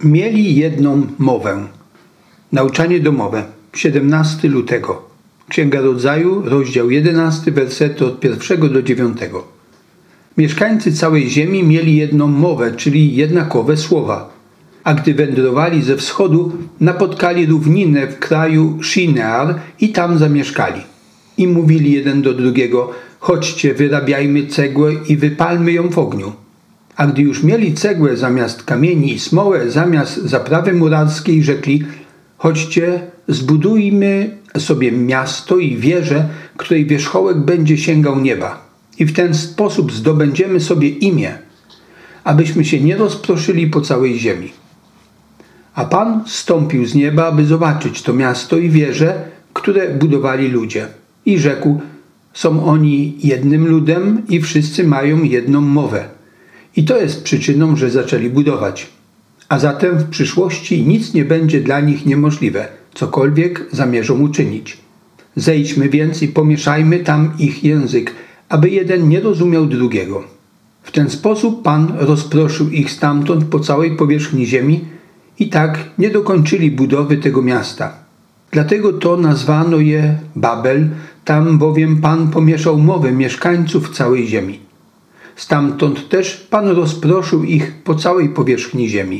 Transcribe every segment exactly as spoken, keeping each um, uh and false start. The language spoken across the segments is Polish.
Mieli jedną mowę. Nauczanie domowe. siedemnastego lutego. Księga Rodzaju, rozdział jedenasty, wersety od pierwszego do dziewiątego. Mieszkańcy całej ziemi mieli jedną mowę, czyli jednakowe słowa. A gdy wędrowali ze wschodu, napotkali równinę w kraju Shinear i tam zamieszkali. I mówili jeden do drugiego: chodźcie, wyrabiajmy cegłę i wypalmy ją w ogniu. A gdy już mieli cegłę zamiast kamieni i smołę zamiast zaprawy murarskiej, rzekli: chodźcie, zbudujmy sobie miasto i wieżę, której wierzchołek będzie sięgał nieba. I w ten sposób zdobędziemy sobie imię, abyśmy się nie rozproszyli po całej ziemi. A Pan zstąpił z nieba, aby zobaczyć to miasto i wieże, które budowali ludzie. I rzekł: są oni jednym ludem i wszyscy mają jedną mowę. I to jest przyczyną, że zaczęli budować. A zatem w przyszłości nic nie będzie dla nich niemożliwe, cokolwiek zamierzą uczynić. Zejdźmy więc i pomieszajmy tam ich język, aby jeden nie rozumiał drugiego. W ten sposób Pan rozproszył ich stamtąd po całej powierzchni ziemi i tak nie dokończyli budowy tego miasta. Dlatego to nazwano je Babel, tam bowiem Pan pomieszał mowy mieszkańców całej ziemi. Stamtąd też Pan rozproszył ich po całej powierzchni ziemi.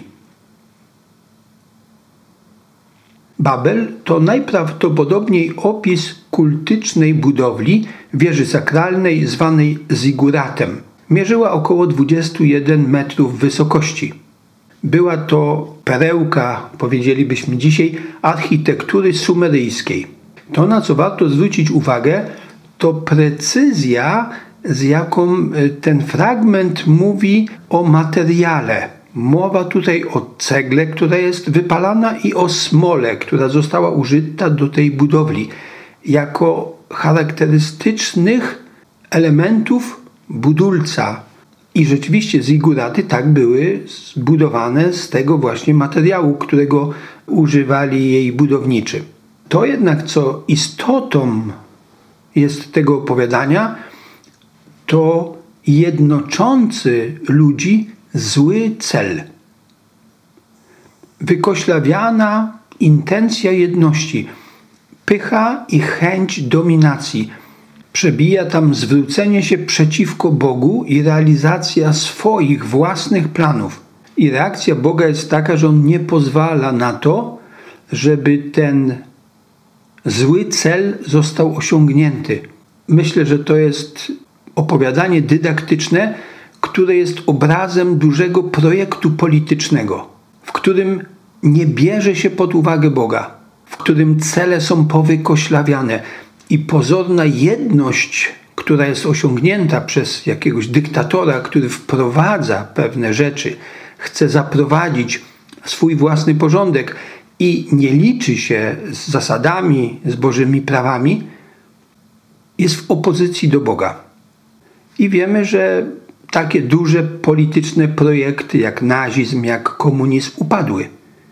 Babel to najprawdopodobniej opis kultycznej budowli wieży sakralnej zwanej ziguratem. Mierzyła około dwadzieścia jeden metrów wysokości. Była to perełka, powiedzielibyśmy dzisiaj, architektury sumeryjskiej. To, na co warto zwrócić uwagę, to precyzja, z jaką ten fragment mówi o materiale. Mowa tutaj o cegle, która jest wypalana, i o smole, która została użyta do tej budowli, jako charakterystycznych elementów budulca. I rzeczywiście ziguraty tak były zbudowane z tego właśnie materiału, którego używali jej budowniczy. To jednak, co istotą jest tego opowiadania, to jednoczący ludzi zły cel. Wykoślawiana intencja jedności, pycha i chęć dominacji. Przebija tam zwrócenie się przeciwko Bogu i realizacja swoich własnych planów. I reakcja Boga jest taka, że On nie pozwala na to, żeby ten zły cel został osiągnięty. Myślę, że to jest opowiadanie dydaktyczne, które jest obrazem dużego projektu politycznego, w którym nie bierze się pod uwagę Boga, w którym cele są powykoślawiane i pozorna jedność, która jest osiągnięta przez jakiegoś dyktatora, który wprowadza pewne rzeczy, chce zaprowadzić swój własny porządek i nie liczy się z zasadami, z Bożymi prawami, jest w opozycji do Boga. I wiemy, że takie duże polityczne projekty jak nazizm, jak komunizm upadły.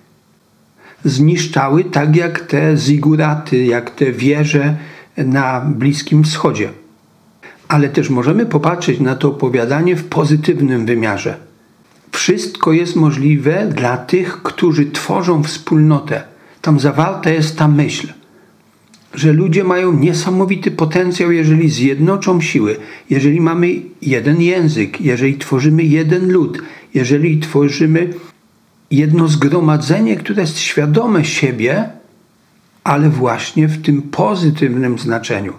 Zniszczały tak jak te ziguraty, jak te wieże na Bliskim Wschodzie. Ale też możemy popatrzeć na to opowiadanie w pozytywnym wymiarze. Wszystko jest możliwe dla tych, którzy tworzą wspólnotę. Tam zawarta jest ta myśl, że ludzie mają niesamowity potencjał, jeżeli zjednoczą siły, jeżeli mamy jeden język, jeżeli tworzymy jeden lud, jeżeli tworzymy jedno zgromadzenie, które jest świadome siebie, ale właśnie w tym pozytywnym znaczeniu.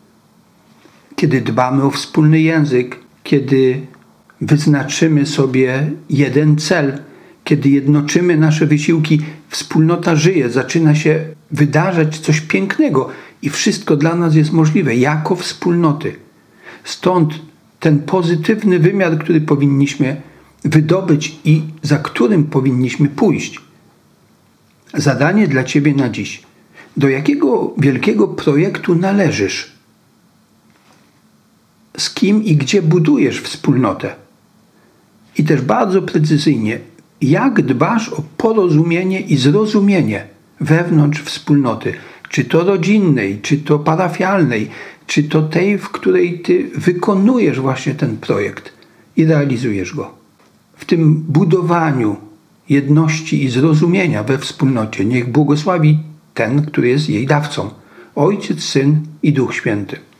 Kiedy dbamy o wspólny język, kiedy wyznaczymy sobie jeden cel, kiedy jednoczymy nasze wysiłki, wspólnota żyje, zaczyna się wydarzać coś pięknego i wszystko dla nas jest możliwe jako wspólnoty. Stąd ten pozytywny wymiar, który powinniśmy wydobyć i za którym powinniśmy pójść. Zadanie dla Ciebie na dziś. Do jakiego wielkiego projektu należysz? Z kim i gdzie budujesz wspólnotę? I też bardzo precyzyjnie, jak dbasz o porozumienie i zrozumienie wewnątrz wspólnoty, czy to rodzinnej, czy to parafialnej, czy to tej, w której Ty wykonujesz właśnie ten projekt i realizujesz go. W tym budowaniu jedności i zrozumienia we wspólnocie niech błogosławi ten, który jest jej dawcą, Ojciec, Syn i Duch Święty.